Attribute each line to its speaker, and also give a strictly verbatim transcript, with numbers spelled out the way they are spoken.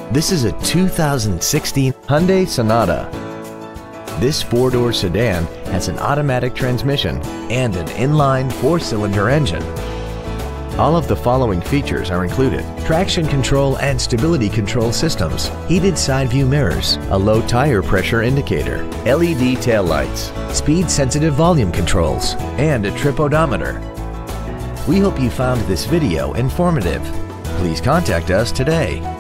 Speaker 1: This is a two thousand sixteen Hyundai Sonata. This four-door sedan has an automatic transmission and an inline four-cylinder engine. All of the following features are included: traction control and stability control systems, heated side view mirrors, a low tire pressure indicator, L E D taillights, speed-sensitive volume controls, and a trip odometer. We hope you found this video informative. Please contact us today.